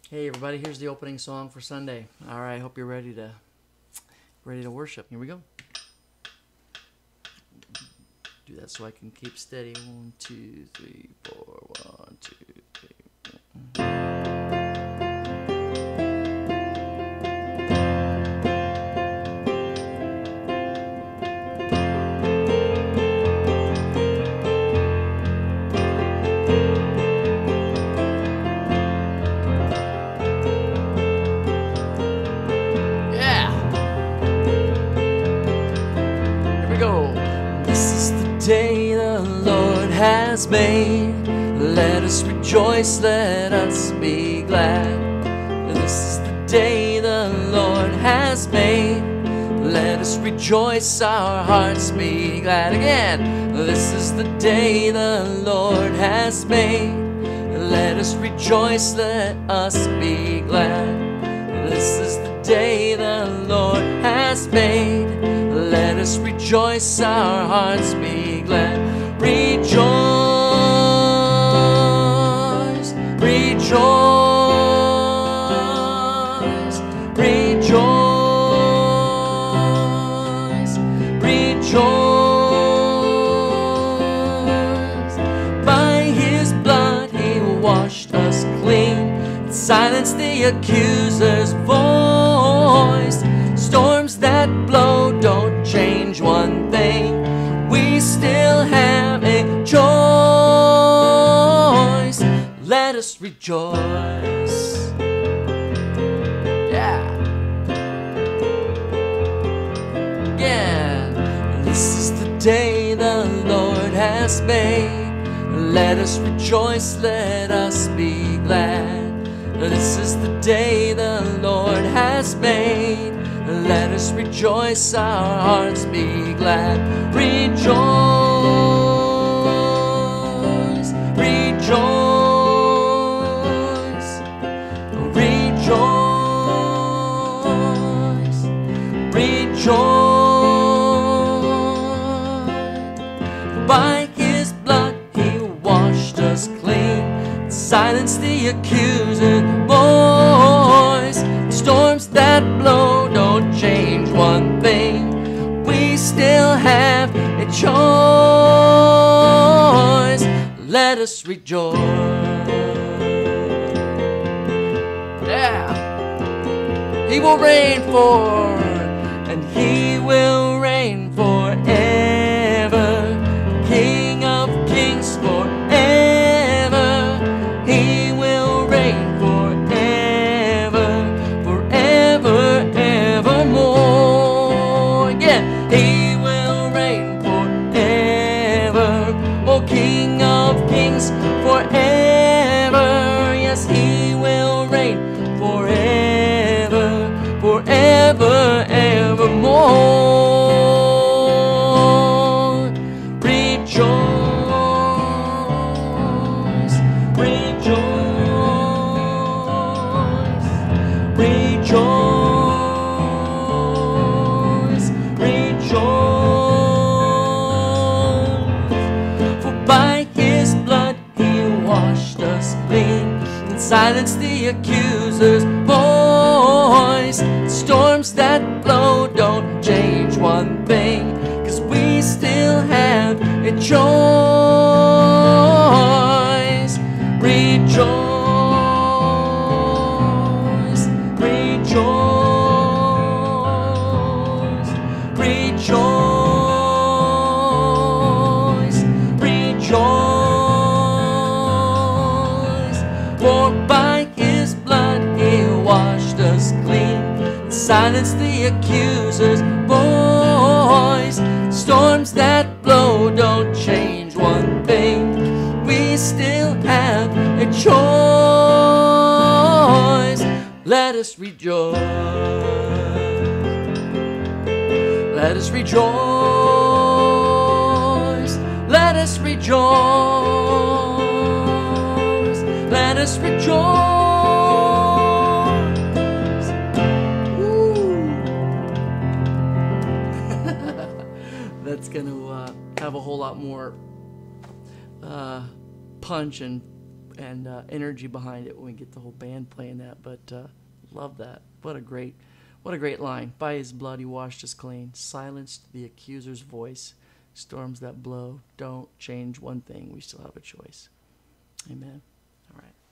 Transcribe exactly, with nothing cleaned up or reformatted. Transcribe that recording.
Hey everybody, here's the opening song for Sunday. All right, hope you're ready to ready to worship. Here we go. Do that so I can keep steady. One, two, three, four. One, two, three, four. Day the Lord has made, let us rejoice, let us be glad. This is the day the Lord has made, let us rejoice, our hearts be glad. Again, this is the day the Lord has made, let us rejoice, let us be glad. This is the day the Lord has made, let us rejoice, our hearts be glad. Rejoice, rejoice, rejoice, rejoice. By His blood He washed us clean, silenced the accuser's voice. Storms that blow don't change one thing, we still have a choice. Let us rejoice. Yeah. Again. This is the day the Lord has made, let us rejoice, let us be glad. This is the day the Lord has made, let us rejoice, our hearts be glad. Rejoice, rejoice, rejoice, rejoice. By His blood He washed us clean, silenced the accuser's voice. Storms that blow don't change one thing, we still have a choice. Let us rejoice. Yeah. He will reign for, and He will reign forever. King of kings forever. He will reign forever, forever, evermore. Yeah, He will reign forever. Oh, King of kings forever. Yes, He will reign forever, forever, evermore. Rejoice, rejoice, rejoice, rejoice. For by His blood He washed us clean, and silenced the accuser's voice. Storms that blow don't change one thing, 'cause we still have a choice. Rejoice, rejoice, rejoice, rejoice. For by His blood He washed us clean, silence the accuser's voice. Storms that blow don't change one thing, we still have a choice. Let us rejoice. Let us rejoice. Let us rejoice. Let us rejoice. That's going to uh, have a whole lot more uh, punch and and uh, energy behind it when we get the whole band playing that. But uh, love that. What a great, what a great line. By his blood he washed us clean, silenced the accuser's voice. Storms that blow don't change one thing. We still have a choice. Amen. All right.